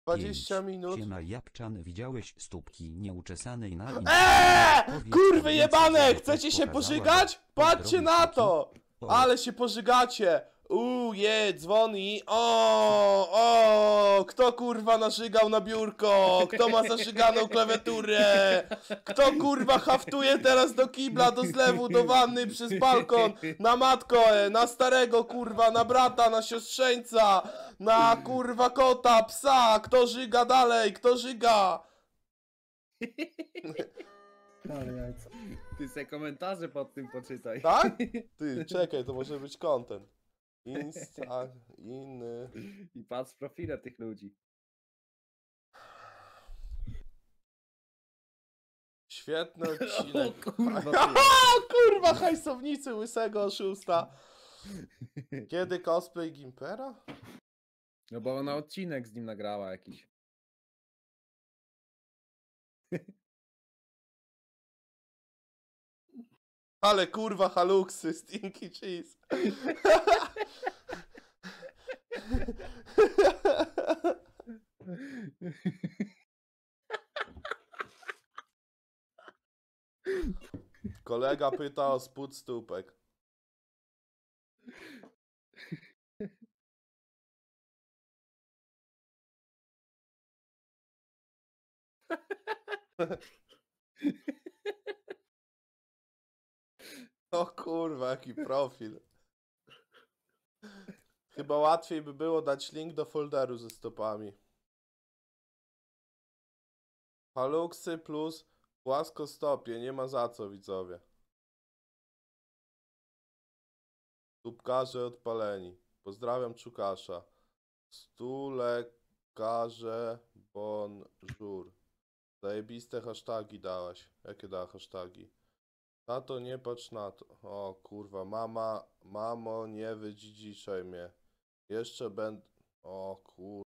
20 minut. Siema Japczan, widziałeś stópki nieuczesanej na Powiedz Kurwy więcej, jebane! żeby Chcecie ktoś się pokazała, pożygać? że Patrzcie na to! to- Ale się pożygacie! Dzwoni. O, kto kurwa nażygał na biurko? Kto ma zażyganą klawiaturę? Kto kurwa haftuje teraz do kibla, do zlewu, do wanny, przez balkon? Na matkę, na starego kurwa, na brata, na siostrzeńca, na kurwa kota, psa. Kto żyga dalej? Kto żyga? Ale jajca. Ty se komentarze pod tym poczytaj. Tak? Ty, czekaj, to może być content. Insta, inny. I patrz profile tych ludzi. Świetny odcinek. O kurwa, ty. Kurwa, hajsownicy łysego oszusta. Kiedy cosplay Gimpera? No bo ona odcinek z nim nagrała jakiś. Ale kurwa haluksy, stinky cheese. Kolega pyta o spód stópek. O kurwa, jaki profil. Chyba łatwiej by było dać link do folderu ze stopami. Haluksy plus płaskostopie, nie ma za co, widzowie. Stópkarze odpaleni. Pozdrawiam Czukasza. Stulekarze bonjour. Zajebiste hasztagi dałaś. Jakie dała hasztagi? Tato, nie patrz na to. O kurwa, mamo, nie wydzidziszaj mnie. Jeszcze będę... O kurwa.